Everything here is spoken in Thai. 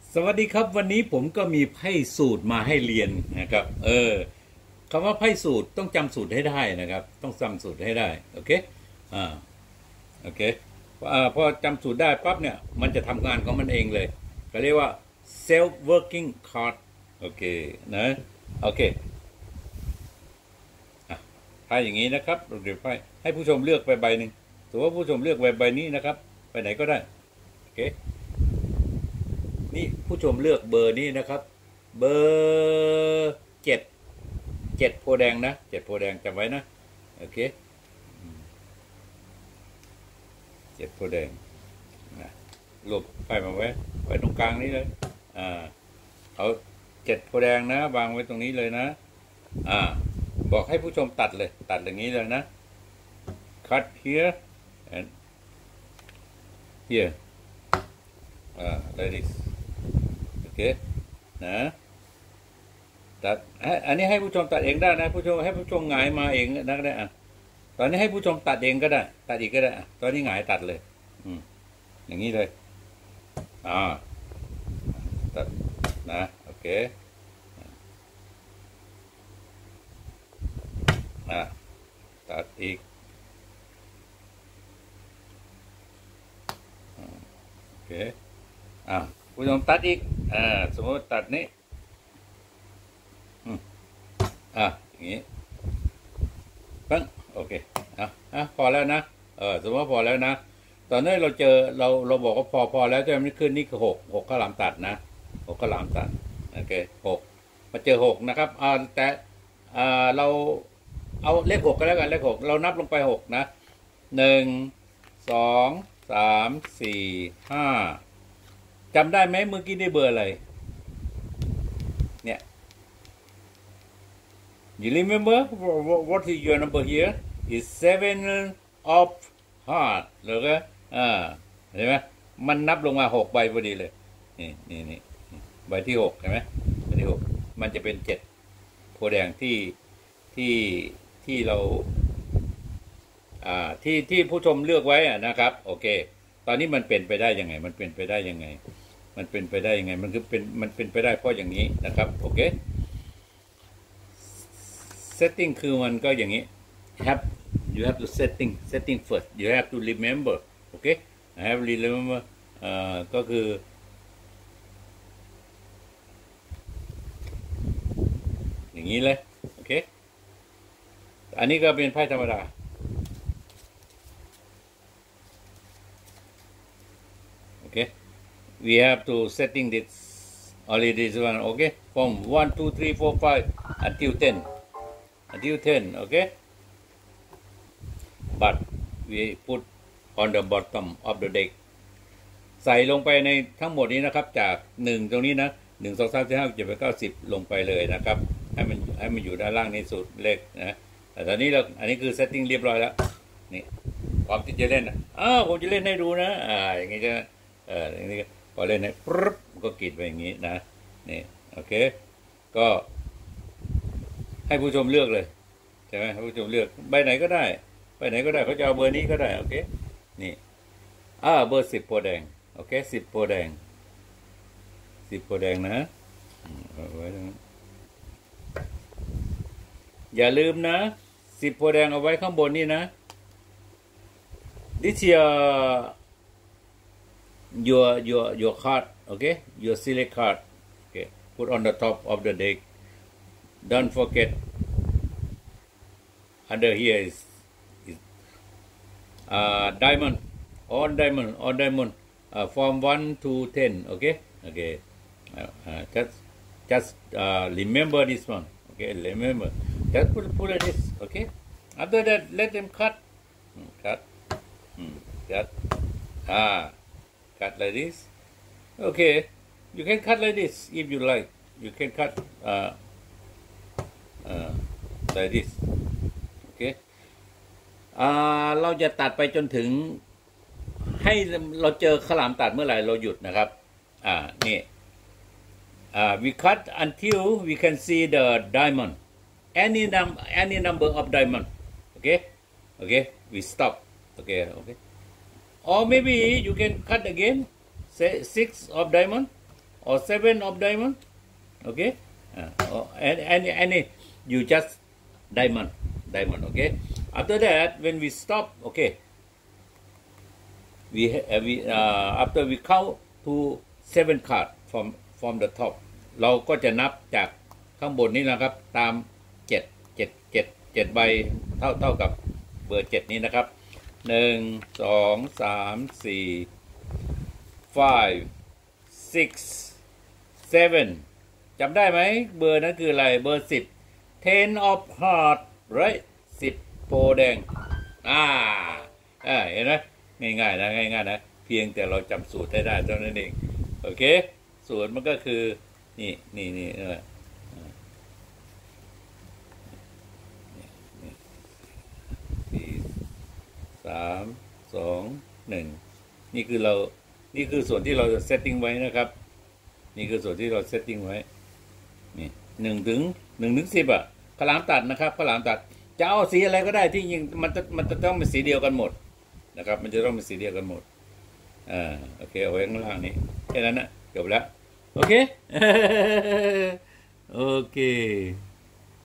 สวัสดีครับวันนี้ผมก็มีไพ่สูตรมาให้เรียนนะครับคำว่าไพ่สูตรต้องจำสูตรให้ได้นะครับต้องจำสูตรให้ได้โอเคอ่าโอเคพอจำสูตรได้ปั๊บเนี่ยมันจะทำงานของมันเองเลยก็เรียกว่า self working card โอเคนะโอเคไพ่อย่างนี้นะครับเดี๋ยวไพ่ให้ผู้ชมเลือกไปใบหนึ่งถือว่าผู้ชมเลือกใบนี้นะครับไปไหนก็ได้โอเคนี่ผู้ชมเลือกเบอร์นี้นะครับเบอร์เจ็ดโพแดงนะเจ็ดโพแดงจำไว้นะโอเคเจ็ดโพแดงนะรวบไฟมาไว้ตรงกลางนี้เลยเอาเจ็ดโพแดงนะวางไว้ตรงนี้เลยนะบอกให้ผู้ชมตัดเลยตัดอย่างนี้เลยนะ cut here and here like this โอเคนะตัดอันนี้ให้ผู้ชมตัดเองได้นะผู้ชมให้ผู้ชมหงายมาเองได้ก็ได้ตอนนี้ให้ผู้ชมตัดเองก็ได้ตัดอีกก็ได้ตอนนี้หงายตัดเลยอย่างนี้เลยตัดนะโอเคตัดอีกโอเคผู้ชมตัดอีกสมมติตัดนี้อย่างนี้ปั้งโอเคพอแล้วนะสมมติว่าพอแล้วนะตอนนี้เราเจอเราบอกว่าพอแล้วจะไม่ขึ้นนี่คือหกข้าวหลามตัดนะหกข้าวหลามตัดโอเคหกมาเจอหกนะครับแต่เราเอาเลขหกก็แล้วกันเลขหกเรานับลงไปหกนะ1 2 3 4 5จำได้ไหมเมื่อกี้ได้เบอร์อะไรเนี่ย you remember what is your number here is 7 of heart หรือก็เห็นไหมมันนับลงมา6ใบพอดีเลยนี่ใบที่6เห็นไหมใบที่6มันจะเป็น7โพแดงที่เราที่ผู้ชมเลือกไว้นะครับโอเคตอนนี้มันเป็นไปได้ยังไงมันเป็นไปได้ยังไงมันเป็นไปได้ยังไงมันเป็นไปได้เพราะอย่างนี้นะครับโอเค setting คือมันก็อย่างนี้ you have to setting first you have to remember โอเค I have remember ก็คืออย่างนี้เลยโอเคอันนี้ก็เป็นไพ่ธรรมดาokay we have to setting this only this one okay from 1 2 3 4 5 until 10 okay but we put on the bottom of the deck ใส่ลงไปในทั้งหมดนี้นะครับจาก1ตรงนี้นะ1 2 3 4 5 6 7 8 9 10ลงไปเลยนะครับให้มันอยู่ด้านล่างในสุดเลขนะแต่ตอนนี้อันนี้คือ setting เรียบร้อยแล้วนี่ความที่จะเล่นผมจะเล่นให้ดูนะอย่างงี้จะอย่างนี้พอเล่นให้ปุ๊บก็กรีดไปอย่างนี้นะนี่โอเคก็ให้ผู้ชมเลือกเลยใช่ไหมให้ผู้ชมเลือกใบไหนก็ได้ใบไหนก็ได้เขาจะเอาเบอร์นี้ก็ได้โอเคนี่เบอร์10โพแดงโอเค10โพแดง10โพแดงนะไว้ตรงนี้อย่าลืมนะ10โพแดงเอาไว้ข้างบนนี่นะ this your card okay your select card okay put on the top of the deck don't forget under here is diamond from 1 to 10 okay just remember this one okay remember just put like this okay after that let them cut cut like this okay you can cut like this if you like you can cut like this okay เราจะตัดไปจนถึงให้เราเจอข้าวหลามตัดเมื่อไหร่เราหยุดนะครับนี่we cut until we can see the diamond any number of diamond okay we stop okay or maybe you can cut again say 6 of diamond or 7 of diamond. Okay, and any you just diamond, okay. After that, when we stop, okay, we after we count to 7 card from the top เราก็จะนับจากข้างบนนี้นะครับตาม7ใบเท่ากับเบอร์7นี้นะครับ1 2 3 4 5 6 7จำได้ไหมเบอร์นั้นคืออะไรเบอร์10 Ten of heart right 10โพแดงเห็นไหมง่ายๆนะเพียงแต่เราจำสูตรได้เท่านั้นเองโอเคสูตรมันก็คือนี่3 2 1นี่คือส่วนที่เราจะเซตติ้งไว้นะครับนี่คือส่วนที่เราเซตติ้งไว้นี่1 ถึง 10อ่ะข้าวหลามตัดนะครับข้าวหลามตัดจะเอาสีอะไรก็ได้ที่จริงมันจะต้องเป็นสีเดียวกันหมดนะครับมันจะต้องเป็นสีเดียวกันหมดโอเคเอาไว้ข้างล่างนี้แค่นั้นนะจบแล้วโอเคโอเค